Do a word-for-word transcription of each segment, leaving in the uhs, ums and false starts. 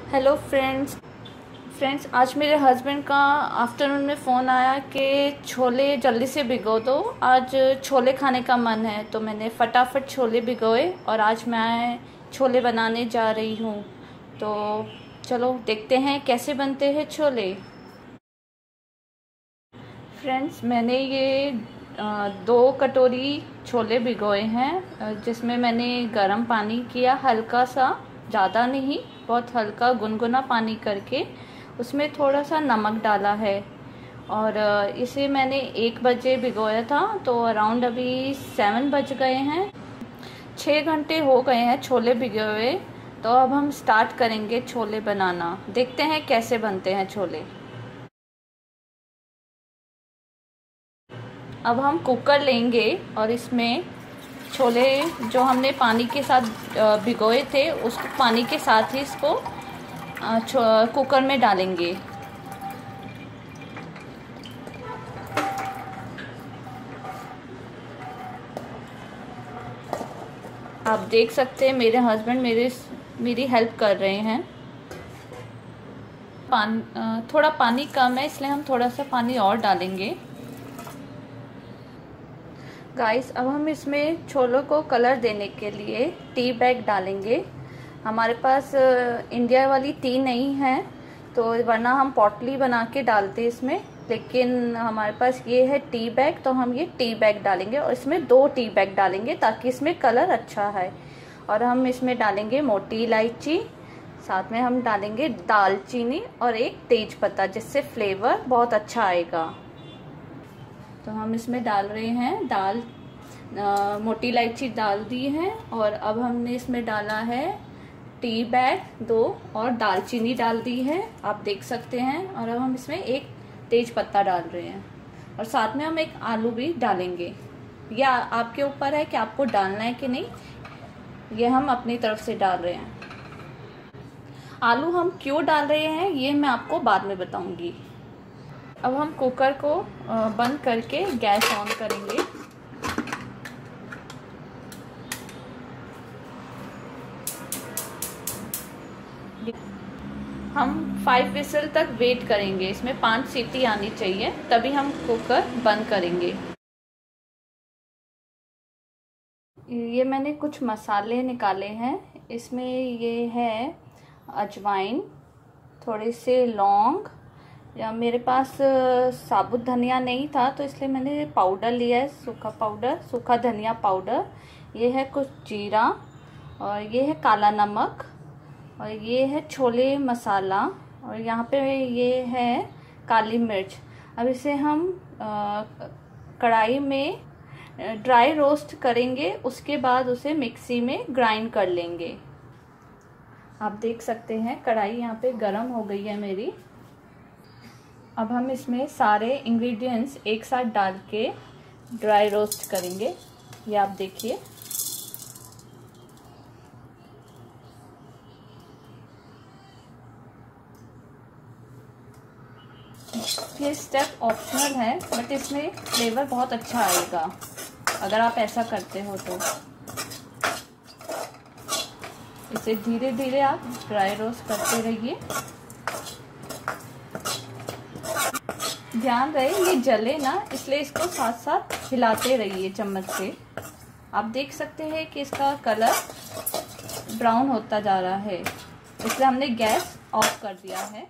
Hello friends friends आज मेरे husband का आफ्टरनून में फ़ोन आया कि छोले जल्दी से भिगो दो, आज छोले खाने का मन है। तो मैंने फटाफट छोले भिगोए और आज मैं छोले बनाने जा रही हूँ। तो चलो देखते हैं कैसे बनते हैं छोले। फ्रेंड्स मैंने ये दो कटोरी छोले भिगोए हैं, जिसमें मैंने गर्म पानी किया हल्का सा, ज़्यादा नहीं, बहुत हल्का गुनगुना पानी करके उसमें थोड़ा सा नमक डाला है। और इसे मैंने एक बजे भिगोया था, तो अराउंड अभी सेवन बज गए हैं। छः घंटे हो गए हैं छोले भिगे हुए। तो अब हम स्टार्ट करेंगे छोले बनाना। देखते हैं कैसे बनते हैं छोले। अब हम कुकर लेंगे और इसमें छोले जो हमने पानी के साथ भिगोए थे, उस पानी के साथ ही इसको कुकर में डालेंगे। आप देख सकते हैं मेरे हस्बैंड मेरे मेरी हेल्प कर रहे हैं। पानी थोड़ा पानी कम है, इसलिए हम थोड़ा सा पानी और डालेंगे। गाइस अब हम इसमें छोलों को कलर देने के लिए टी बैग डालेंगे। हमारे पास इंडिया वाली टी नहीं है, तो वरना हम पॉटली बना के डालते इसमें, लेकिन हमारे पास ये है टी बैग, तो हम ये टी बैग डालेंगे और इसमें दो टी बैग डालेंगे ताकि इसमें कलर अच्छा है। और हम इसमें डालेंगे मोटी इलायची, साथ में हम डालेंगे दालचीनी और एक तेज पत्ता, जिससे फ्लेवर बहुत अच्छा आएगा। तो हम इसमें डाल रहे हैं दाल आ, मोटी इलायची डाल दी है, और अब हमने इसमें डाला है टी बैग दो और दालचीनी डाल दी है, आप देख सकते हैं। और अब हम इसमें एक तेज पत्ता डाल रहे हैं और साथ में हम एक आलू भी डालेंगे। या आपके ऊपर है कि आपको डालना है कि नहीं, ये हम अपनी तरफ से डाल रहे हैं। आलू हम क्यों डाल रहे हैं ये मैं आपको बाद में बताऊंगी। अब हम कुकर को बंद करके गैस ऑन करेंगे। हम फाइव विसल तक वेट करेंगे, इसमें पांच सीटी आनी चाहिए, तभी हम कुकर बंद करेंगे। ये मैंने कुछ मसाले निकाले हैं, इसमें ये है अजवाइन, थोड़े से लौंग, या मेरे पास साबुत धनिया नहीं था तो इसलिए मैंने पाउडर लिया है, सूखा पाउडर, सूखा धनिया पाउडर। ये है कुछ जीरा, और ये है काला नमक, और ये है छोले मसाला, और यहाँ पे ये है काली मिर्च। अब इसे हम कढ़ाई में ड्राई रोस्ट करेंगे, उसके बाद उसे मिक्सी में ग्राइंड कर लेंगे। आप देख सकते हैं कढ़ाई यहाँ पे गरम हो गई है मेरी। अब हम इसमें सारे इंग्रेडिएंट्स एक साथ डाल के ड्राई रोस्ट करेंगे। ये आप देखिए, ये स्टेप ऑप्शनल है, बट इसमें फ्लेवर बहुत अच्छा आएगा अगर आप ऐसा करते हो तो। इसे धीरे धीरे आप ड्राई रोस्ट करते रहिए। ध्यान रहे ये जले ना, इसलिए इसको साथ साथ हिलाते रहिए चम्मच से। आप देख सकते हैं कि इसका कलर ब्राउन होता जा रहा है, इसलिए हमने गैस ऑफ कर दिया है।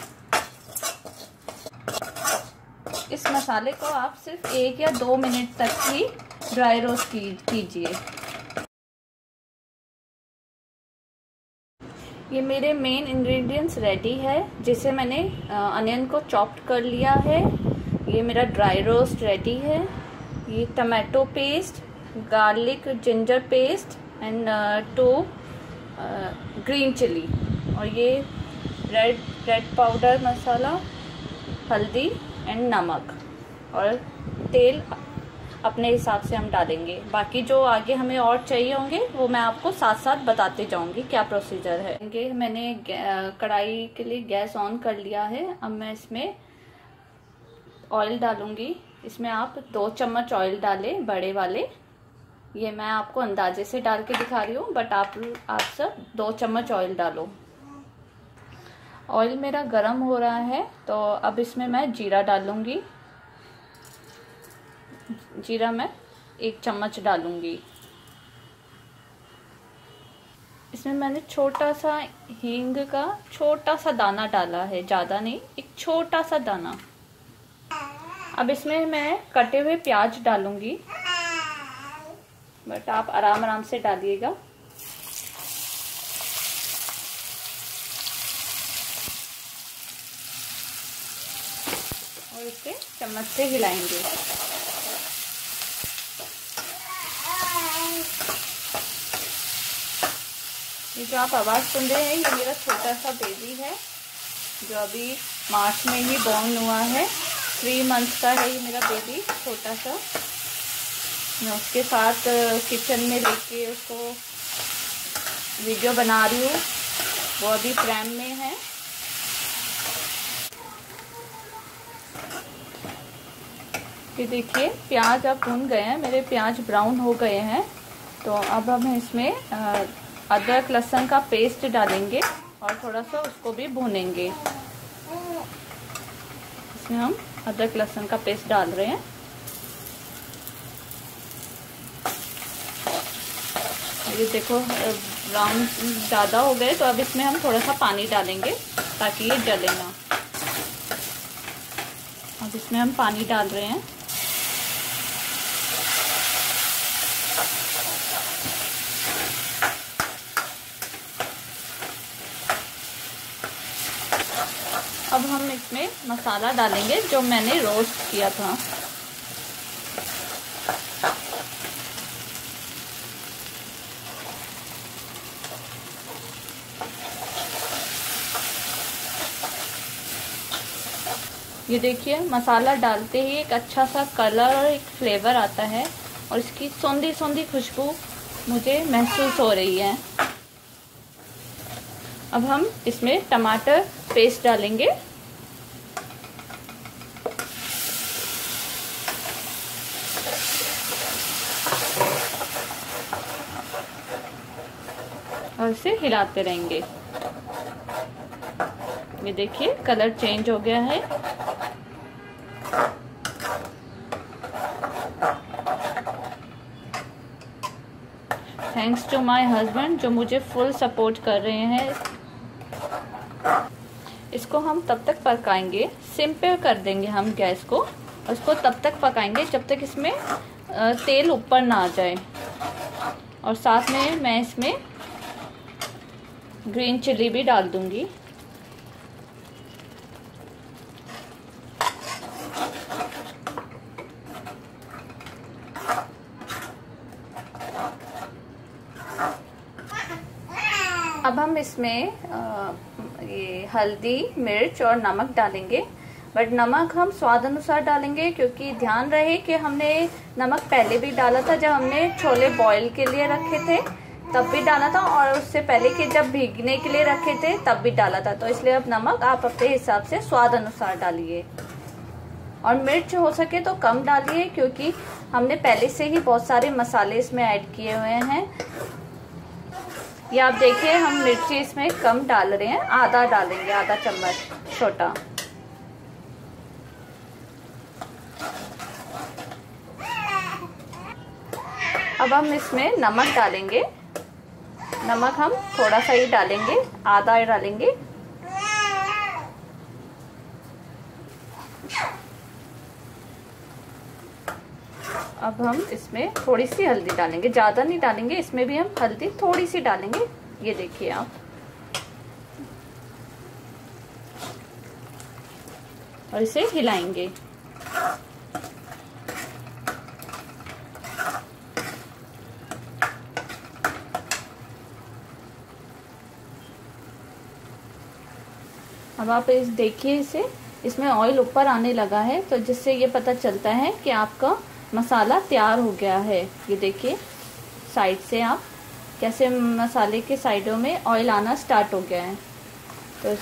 इस मसाले को आप सिर्फ एक या दो मिनट तक ही ड्राई रोस्ट कीजिए। ये मेरे मेन इंग्रेडिएंट्स रेडी है, जिसे मैंने अनियन को चॉप्ड कर लिया है। ये मेरा ड्राई रोस्ट रेडी है। ये tomato paste, garlic ginger paste and two green chilli, और ये रेड रेड पाउडर मसाला, हल्दी एंड नमक, और तेल अपने हिसाब से हम डालेंगे। बाकी जो आगे हमें और चाहिए होंगे वो मैं आपको साथ साथ बताते जाऊंगी क्या प्रोसीजर है। मैंने कढ़ाई के लिए गैस ऑन कर लिया है। अब मैं इसमें ऑयल डालूंगी। इसमें आप दो चम्मच ऑयल डालें, बड़े वाले। ये मैं आपको अंदाजे से डाल के दिखा रही हूँ, बट आप आप सब दो चम्मच ऑयल डालो। ऑयल मेरा गरम हो रहा है, तो अब इसमें मैं जीरा डालूंगी। जीरा मैं एक चम्मच डालूंगी। इसमें मैंने छोटा सा हींग का छोटा सा दाना डाला है, ज़्यादा नहीं, एक छोटा सा दाना। अब इसमें मैं कटे हुए प्याज डालूंगी, बट आप आराम आराम से डालिएगा। और इसे चम्मच से हिलाएंगे। ये जो आप आवाज़ सुन रहे हैं, ये मेरा छोटा सा बेबी है जो अभी मार्च में ही बॉर्न हुआ है। थ्री मंथ्स का है ये मेरा बेबी, छोटा सा। मैं उसके साथ किचन में लेके उसको वीडियो बना रही हूँ। वो अभी प्रैम में है। ये देखिए प्याज अब भून गए हैं, मेरे प्याज ब्राउन हो गए हैं। तो अब हम इसमें अदरक लहसुन का पेस्ट डालेंगे और थोड़ा सा उसको भी भूनेंगे। इसमें हम अदरक लहसुन का पेस्ट डाल रहे हैं। ये देखो ब्राउन ज़्यादा हो गए, तो अब इसमें हम थोड़ा सा पानी डालेंगे ताकि ये जले ना। अब इसमें हम पानी डाल रहे हैं। अब हम इसमें मसाला डालेंगे जो मैंने रोस्ट किया था। ये देखिए मसाला डालते ही एक अच्छा सा कलर और एक फ्लेवर आता है और इसकी सौंधी सौंधी खुशबू मुझे महसूस हो रही है। अब हम इसमें टमाटर पेस्ट डालेंगे। और इसे हिलाते रहेंगे। ये देखिए कलर चेंज हो गया है। थैंक्स टू माय हस्बैंड जो मुझे फुल सपोर्ट कर रहे हैं। इसको हम तब तक पकाएंगे, सिम पे कर देंगे हम गैस को, और इसको तब तक पकाएंगे जब तक इसमें तेल ऊपर ना आ जाए। और साथ में मैं इसमें ग्रीन चिली भी डाल दूंगी। अब हम इसमें आ, ये हल्दी, मिर्च और नमक डालेंगे, बट नमक हम स्वाद अनुसार डालेंगे, क्योंकि ध्यान रहे कि हमने नमक पहले भी डाला था जब हमने छोले बॉईल के लिए रखे थे, तब भी डाला था, और उससे पहले कि जब भीगने के लिए रखे थे तब भी डाला था। तो इसलिए अब नमक आप अपने हिसाब से स्वाद अनुसार डालिए, और मिर्च हो सके तो कम डालिए, क्योंकि हमने पहले से ही बहुत सारे मसाले इसमें ऐड किए हुए हैं। ये आप देखिए हम मिर्ची इसमें कम डाल रहे हैं, आधा डालेंगे, आधा चम्मच छोटा। अब हम इसमें नमक डालेंगे। नमक हम थोड़ा सा ही डालेंगे, आधा ही डालेंगे। अब हम इसमें थोड़ी सी हल्दी डालेंगे, ज़्यादा नहीं डालेंगे, इसमें भी हम हल्दी थोड़ी सी डालेंगे। ये देखिए आप, और इसे हिलाएंगे। अब आप इस देखिए इसे, इसमें ऑयल ऊपर आने लगा है, तो जिससे ये पता चलता है कि आपका मसाला तैयार हो गया है। ये देखिए साइड से आप कैसे मसाले के साइडों में ऑयल आना स्टार्ट हो गया है। तो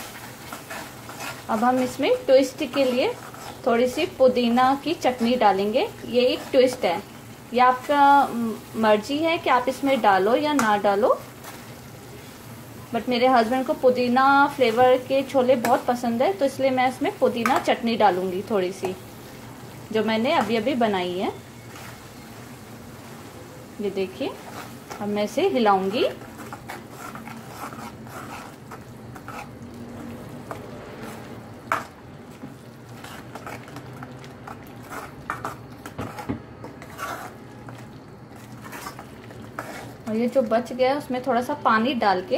अब हम इसमें ट्विस्ट के लिए थोड़ी सी पुदीना की चटनी डालेंगे। ये एक ट्विस्ट है, ये आपका मर्जी है कि आप इसमें डालो या ना डालो। बट मेरे हस्बैंड को पुदीना फ्लेवर के छोले बहुत पसंद है, तो इसलिए मैं इसमें पुदीना चटनी डालूंगी थोड़ी सी, जो मैंने अभी अभी बनाई है। ये देखिए, अब मैं इसे हिलाऊंगी। और ये जो बच गया है उसमें थोड़ा सा पानी डाल के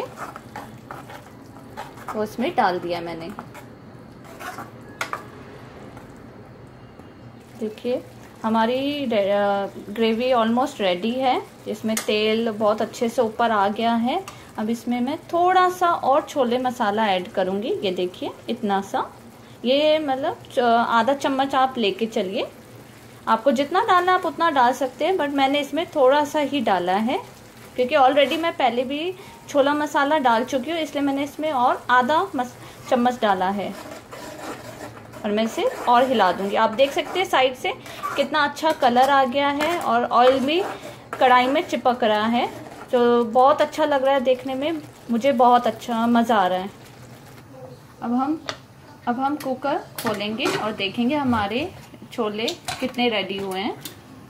वो इसमें डाल दिया मैंने। देखिए हमारी ग्रेवी ऑलमोस्ट रेडी है, इसमें तेल बहुत अच्छे से ऊपर आ गया है। अब इसमें मैं थोड़ा सा और छोले मसाला ऐड करूँगी। ये देखिए इतना सा, ये मतलब आधा चम्मच आप लेके चलिए, आपको जितना डालना आप उतना डाल सकते हैं, बट मैंने इसमें थोड़ा सा ही डाला है क्योंकि ऑलरेडी मैं पहले भी छोला मसाला डाल चुकी हूँ, इसलिए मैंने इसमें और आधा चम्मच डाला है। और मैं इसे और हिला दूंगी। आप देख सकते हैं साइड से कितना अच्छा कलर आ गया है और ऑयल भी कढ़ाई में चिपक रहा है, जो बहुत अच्छा लग रहा है देखने में, मुझे बहुत अच्छा मज़ा आ रहा है। अब हम अब हम कुकर खोलेंगे और देखेंगे हमारे छोले कितने रेडी हुए हैं।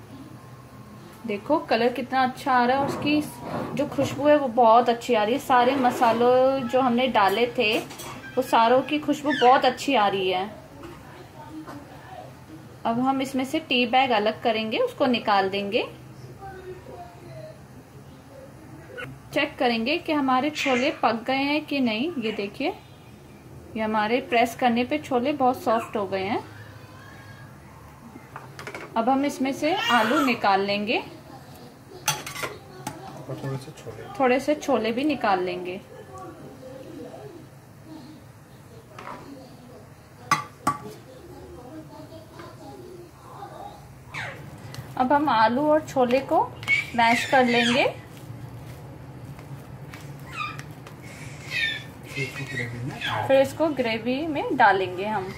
देखो कलर कितना अच्छा आ रहा है और उसकी जो खुशबू है वो बहुत अच्छी आ रही है। सारे मसालों जो हमने डाले थे वो सारों की खुशबू बहुत अच्छी आ रही है। अब हम इसमें से टी बैग अलग करेंगे, उसको निकाल देंगे। चेक करेंगे कि हमारे छोले पक गए हैं कि नहीं। ये देखिए, ये हमारे प्रेस करने पे छोले बहुत सॉफ्ट हो गए हैं। अब हम इसमें से आलू निकाल लेंगे और थोड़े से छोले थोड़े से छोले भी निकाल लेंगे। अब हम आलू और छोले को मैश कर लेंगे। फिर इसको ग्रेवी में डालेंगे हम।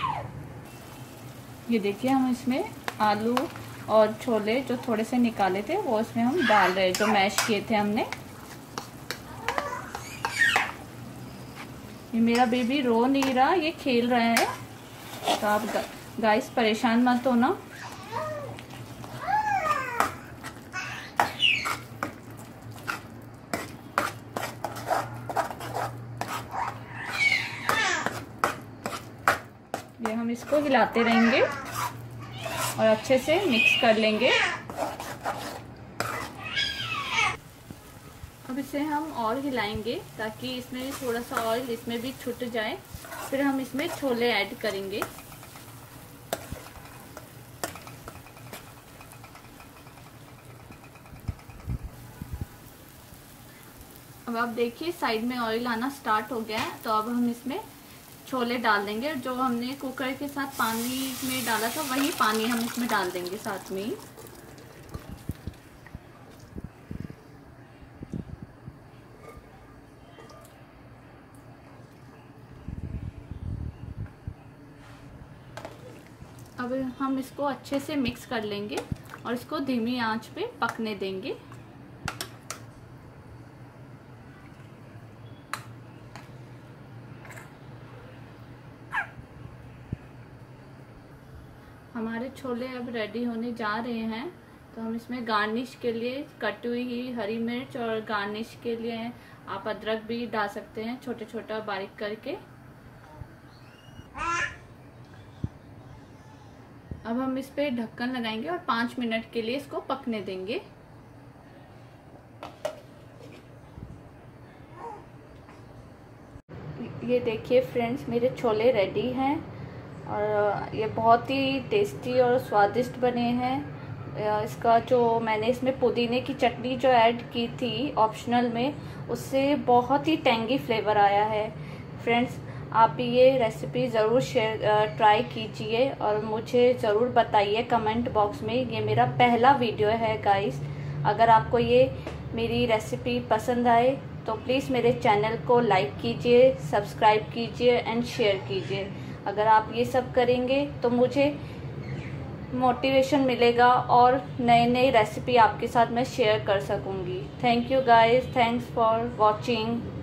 ये देखिए, हम इसमें आलू और छोले जो थोड़े से निकाले थे वो इसमें हम डाल रहे हैं, जो मैश किए थे हमने। ये मेरा बेबी रो नहीं रहा, ये खेल रहा है, तो आप गाइस परेशान मत होना। ये हम इसको हिलाते रहेंगे और अच्छे से मिक्स कर लेंगे। अब इसे हम और हिलाएंगे ताकि इसमें थोड़ा सा ऑयल इसमें भी छूट जाए। फिर हम इसमें छोले ऐड करेंगे। अब आप देखिए साइड में ऑयल आना स्टार्ट हो गया है, तो अब हम इसमें छोले डाल देंगे। जो हमने कुकर के साथ पानी में डाला था वही पानी हम इसमें डाल देंगे साथ में ही। अब हम इसको अच्छे से मिक्स कर लेंगे और इसको धीमी आंच पे पकने देंगे। हमारे छोले अब रेडी होने जा रहे हैं, तो हम इसमें गार्निश के लिए कटी हुई हरी मिर्च और गार्निश के लिए आप अदरक भी डाल सकते हैं छोटे छोटा बारीक करके। अब हम इस पे ढक्कन लगाएंगे और पाँच मिनट के लिए इसको पकने देंगे। ये देखिए फ्रेंड्स, मेरे छोले रेडी हैं और ये बहुत ही टेस्टी और स्वादिष्ट बने हैं। इसका जो मैंने इसमें पुदीने की चटनी जो ऐड की थी ऑप्शनल में, उससे बहुत ही टेंगी फ्लेवर आया है। फ्रेंड्स, आप ये रेसिपी ज़रूर शेयर ट्राई कीजिए और मुझे ज़रूर बताइए कमेंट बॉक्स में। ये मेरा पहला वीडियो है गाइस। अगर आपको ये मेरी रेसिपी पसंद आए तो प्लीज़ मेरे चैनल को लाइक कीजिए, सब्सक्राइब कीजिए एंड शेयर कीजिए। अगर आप ये सब करेंगे तो मुझे मोटिवेशन मिलेगा और नए नए रेसिपी आपके साथ मैं शेयर कर सकूंगी। Thank you guys, thanks for watching.